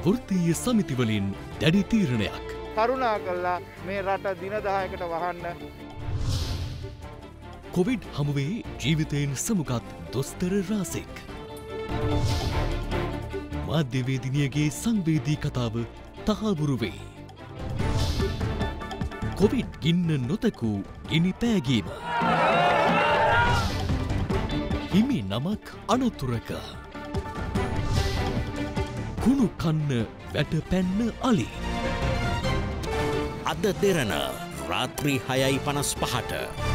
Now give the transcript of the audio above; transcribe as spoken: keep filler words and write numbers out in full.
වෘත්තීය සමිතිවලින් දැඩි තීරණයක්. කරුණා කළා මේ රට දින දහයකට වහන්න. කොවිඩ් හමුවේ ජීවිතයෙන් සමුගත් දොස්තර රාසෙක්. මාධ්‍යවේදිනියගේ සංවේදී කතාව තහවුරු වේ. කොවිඩ් ගින්න නොතකූ ගිනි පෑගීම. හිමි නමක් අනතුරක. කුණු කන්න වැට පැන්න අලි. අද දෙරණ රාත්‍රී හයයි පනස් පහට.